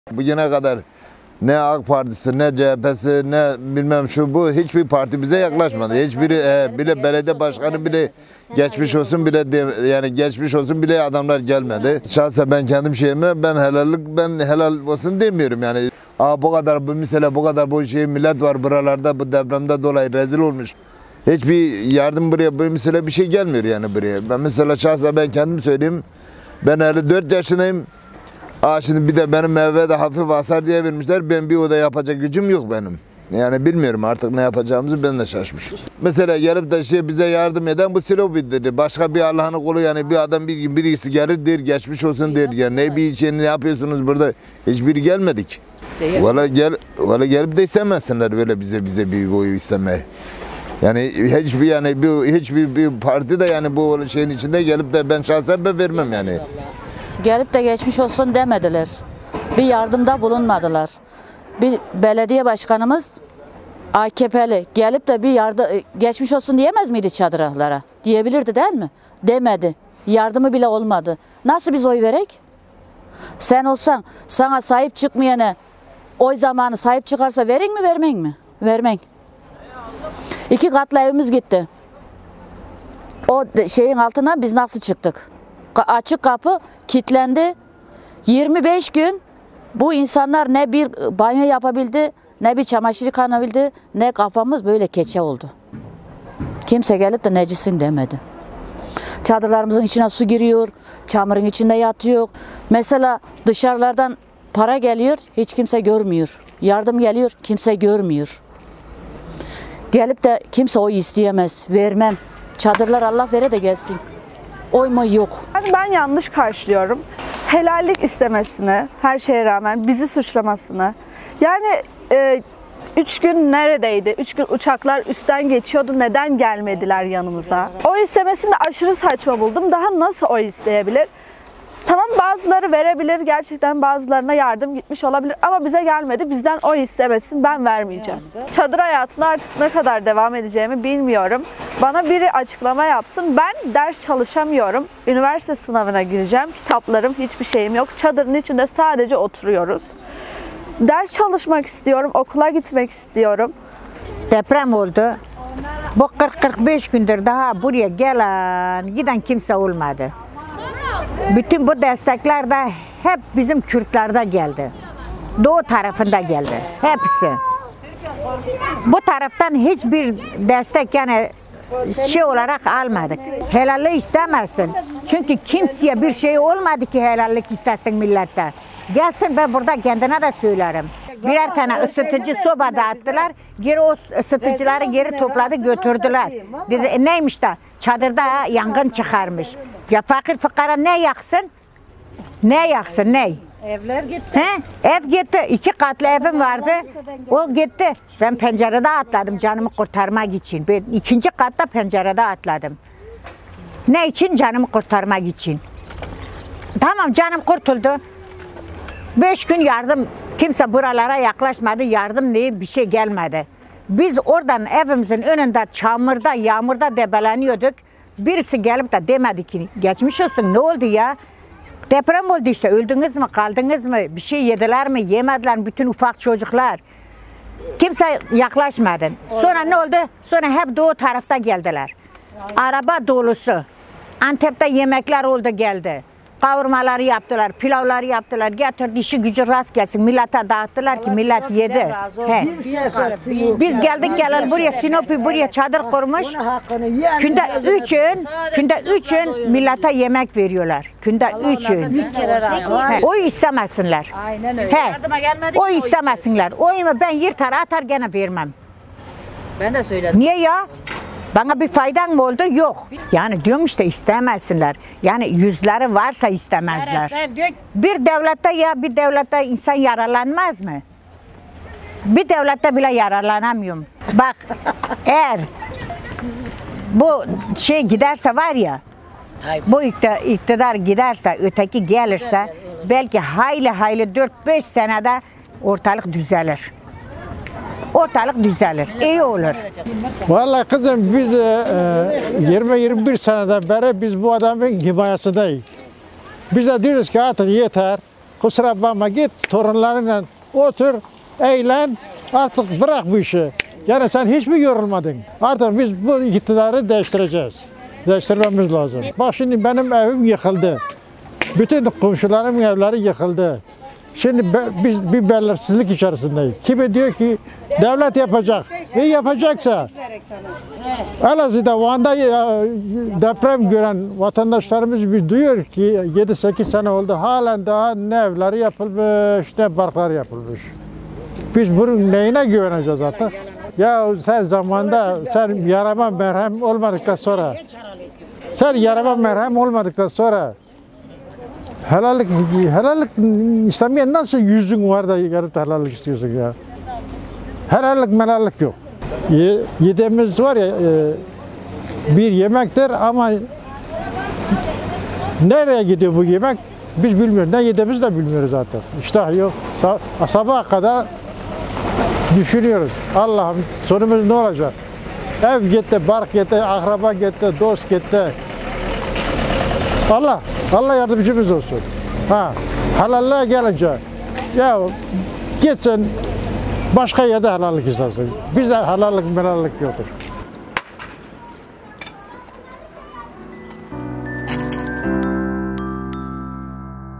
Bugüne kadar ne AK Partisi, ne CHP'si, ne bilmem şu bu hiçbir parti bize yaklaşmadı. Hiçbiri bile belediye başkanı bile geçmiş olsun bile yani geçmiş olsun bile adamlar gelmedi. Şahsen ben kendim şeyime ben helal olsun demiyorum yani. Bu kadar bu mesela bu kadar bu millet var buralarda bu depremde dolayı rezil olmuş. Hiçbir yardım buraya mesela bir şey gelmiyor yani buraya. Ben mesela şahsen ben kendim söyleyeyim. Ben 54 yaşındayım. Şimdi bir de benim eve de hafif hasar diye vermişler. Ben bir oda yapacak gücüm yok benim. Yani bilmiyorum artık ne yapacağımızı ben de şaşmışım. Mesela gelip de bize yardım eden bu Silopi dedi. Başka bir Allah'ın kulu yani bir adam birisi gelir der geçmiş olsun der. Yani ne bir şey ne yapıyorsunuz burada? Hiçbiri gelmedik. Valla gelip de istemezsinler böyle bize bir boyu istemeye. Yani hiçbir parti de yani bu şeyin içinde gelip de ben şahsen vermem yani. Gelip de geçmiş olsun demediler. Bir yardımda bulunmadılar. Bir belediye başkanımız AKP'li gelip de bir geçmiş olsun diyemez miydi çadırlara? Diyebilirdi değil mi? Demedi. Yardımı bile olmadı. Nasıl biz oy verek? Sen olsan sana sahip çıkmayana oy zamanı sahip çıkarsa verin mi vermen mi? Vermen. 2 katlı evimiz gitti. O şeyin altından biz nasıl çıktık? Açık kapı kilitlendi. 25 gün bu insanlar ne bir banyo yapabildi, ne bir çamaşır yıkanabildi, ne kafamız böyle keçe oldu. Kimse gelip de necisin demedi. Çadırlarımızın içine su giriyor, çamurun içinde yatıyor. Mesela dışarılardan para geliyor, hiç kimse görmüyor. Yardım geliyor, kimse görmüyor. Gelip de kimse oy isteyemez, vermem. Çadırlar Allah vere de gelsin. Oyma yok. Ben yanlış karşılıyorum. Helallik istemesini, her şeye rağmen bizi suçlamasını. Yani 3 gün neredeydi? 3 gün uçaklar üstten geçiyordu. Neden gelmediler yanımıza? Oy istemesini de aşırı saçma buldum. Daha nasıl oy isteyebilir? Tamam bazıları verebilir. Gerçekten bazılarına yardım gitmiş olabilir. Ama bize gelmedi. Bizden oy istemesin. Ben vermeyeceğim. Çadır hayatına artık ne kadar devam edeceğimi bilmiyorum. Bana biri açıklama yapsın. Ben ders çalışamıyorum. Üniversite sınavına gireceğim. Kitaplarım, hiçbir şeyim yok. Çadırın içinde sadece oturuyoruz. Ders çalışmak istiyorum. Okula gitmek istiyorum. Deprem oldu. Bu 40-45 gündür daha buraya gelen, giden kimse olmadı. Bütün bu destekler de hep bizim Kürtlerde geldi. Doğu tarafında geldi. Hepsi. Bu taraftan hiçbir destek yani şey olarak almadık. Helallik istemezsin. Çünkü kimseye bir şey olmadı ki helallik istesin millette. Gelsin ben burada kendine de söylerim. Birer tane ısıtıcı soba dağıttılar. Geri o ısıtıcıları geri topladı götürdüler. Dedi, neymiş de çadırda yangın çıkarmış. Ya fakir fukara ne yaksın? Ne yaksın ne? Evler gitti. Ev gitti. 2 katlı evim vardı. O gitti. Ben pencerede atladım canımı kurtarmak için. Ben 2. katta pencerede atladım. Ne için? Canımı kurtarmak için. Tamam canım kurtuldu. 5 gün yardım, kimse buralara yaklaşmadı, yardım diye bir şey gelmedi. Biz oradan evimizin önünde çamurda, yağmurda debeleniyorduk. Birisi gelip de demedi ki geçmiş olsun ne oldu ya? Deprem oldu işte öldünüz mü kaldınız mı? Bir şey yediler mi yemediler mi bütün ufak çocuklar? Kimse yaklaşmadı. Sonra ne oldu? Sonra hep doğu tarafta geldiler. Araba dolusu. Antep'te yemekler oldu geldi. Kavurmaları yaptılar, pilavları yaptılar, getirdi işi gücü rast gelsin. Millete dağıttılar ki millet yedi. Biz geldik geleli buraya Sinop'u buraya çadır kurmuş. Günde 3 öğün millete yemek veriyorlar. Günde 3 öğün. Oy istemesinler. Aynen öyle. Oy istemesinler. Oyumu ben yırtar atar gene vermem. Ben de söyledim. Niye ya? Bana bir faydan mı oldu? Yok. Yani diyorum işte istemezsinler. Yani yüzleri varsa istemezler. Bir devlette insan yararlanmaz mı? Bir devlette bile yararlanamıyorum. Bak eğer bu şey giderse var ya, bu iktidar giderse, öteki gelirse belki hayli 4-5 senede ortalık düzelir. Ortalık düzelir, iyi olur. Vallahi kızım biz 20-21 seneden beri biz bu adamın himayesindeyik. Biz de diyoruz ki artık yeter. kusura bakma git torunlarınla otur, eğlen, artık bırak bu işi. Yani sen hiç mi yorulmadın? Artık biz bu iktidarı değiştireceğiz. Değiştirmemiz lazım. Bak şimdi benim evim yıkıldı. Bütün komşularımın evleri yıkıldı. Şimdi biz bir belirsizlik içerisindeyiz. Kimi diyor ki devlet yapacak. Yapacaksa Elazığ'da Van'da deprem gören vatandaşlarımız bir duyuyor ki 7-8 sene oldu. Halen daha ne evleri yapılmış ne parklar yapılmış. Biz bunun neyine güveneceğiz artık? Ya sen zamanda sen yarama merhem olmadıktan sonra helallik İslamiyet nasıl yüzün var da yarıp helallik istiyorsun ya? Helallik yok. Yediğimiz var ya bir yemektir ama nereye gidiyor bu yemek biz bilmiyoruz. Ne yediğimizi de bilmiyoruz zaten. İştah yok. Sabaha kadar düşünüyoruz. Allah'ım sonumuz ne olacak? Ev gitti, bark gitti, akraba gitti, dost gitti. Allah yardımcımız olsun. Halallığa gelince ya gitsin başka yerde halallik istesin. Bizde halallik yoktur.